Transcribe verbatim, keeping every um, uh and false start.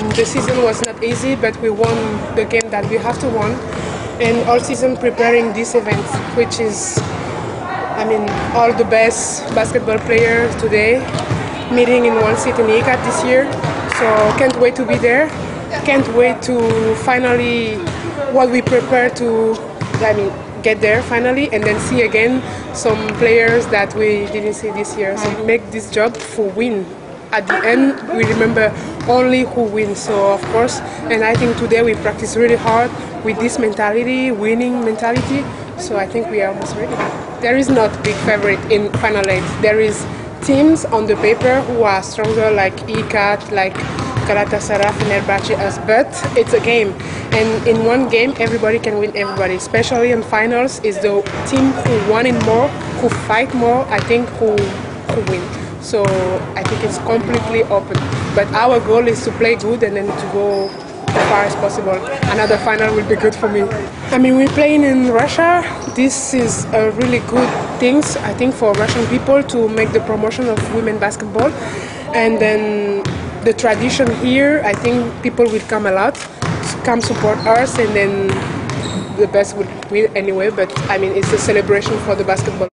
the season was not easy, but we won the game that we have to win. And all season preparing this event, which is, I mean, all the best basketball players today meeting in one city in I C A T this year. So can't wait to be there. Can't wait to finally what we prepare to, I mean, get there finally, and then see again some players that we didn't see this year. So make this job for win. At the end, we remember only who wins. So of course, and I think today we practice really hard with this mentality, winning mentality. So I think we are almost ready. There is not big favorite in Final Eight. There is teams on the paper who are stronger, like I C A T, like Galatasaray, Fenerbahce, us, but it's a game. And in one game, everybody can win everybody. Especially in finals, is the team who won it more, who fight more, I think, who, who win. So I think it's completely open. But our goal is to play good and then to go as far as possible. Another final will be good for me. I mean, we're playing in Russia. This is a really good thing, I think, for Russian people to make the promotion of women basketball. And then the tradition here, I think people will come a lot, come support us, and then the best will win anyway. But I mean, it's a celebration for the basketball.